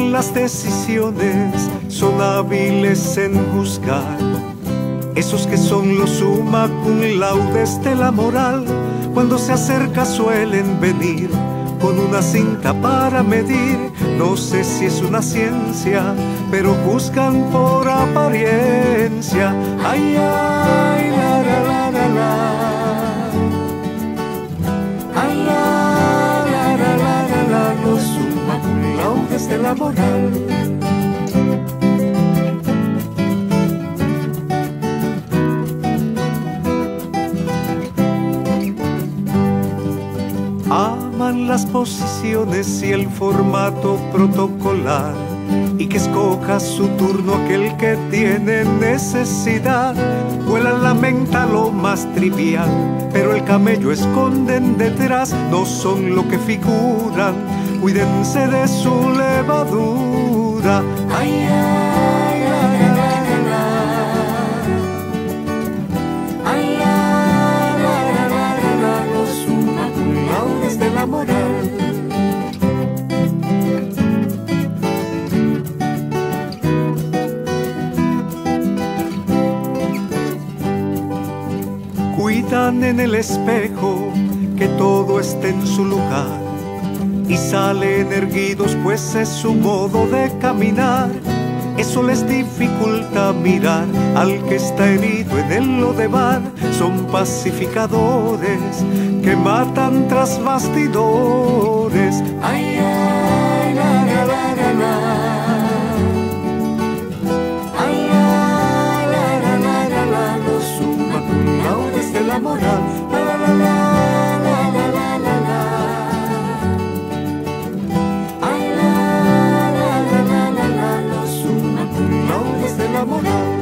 con las decisiones, son hábiles en juzgar. Esos que son los summa cum laudes de la moral, cuando se acerca suelen venir con una cinta para medir. No sé si es una ciencia, pero juzgan por apariencia. Ay, ay, la, la, la, la, la. Ay, la, la, la, la, la, la. Los summa cum laudes de la moral. Aman las posiciones y el formato protocolar, y que escoja su turno aquel que tiene necesidad. Vuelan la menta lo más trivial, pero el camello esconden detrás. No son lo que figuran, cuídense de su levadura. Ay, ay, la, la, la, la, la. Ay, la, la, la, la, la, la. Los summa cum laudes de la moral. Cuidan en el espejo que todo esté en su lugar, y salen erguidos pues es su modo de caminar. Eso les dificulta mirar al que está herido en el lodevar. Son pacificadores que matan tras bastidores. Ay, ay, la, la, la, la, la. Ay, la, la, la, la, la, la. Los summa cum laudes de la moral. La, la, la, la, la, la, la, la, la. Ay, la, la, la, la, la, la. Los summa cum laudes de la moral.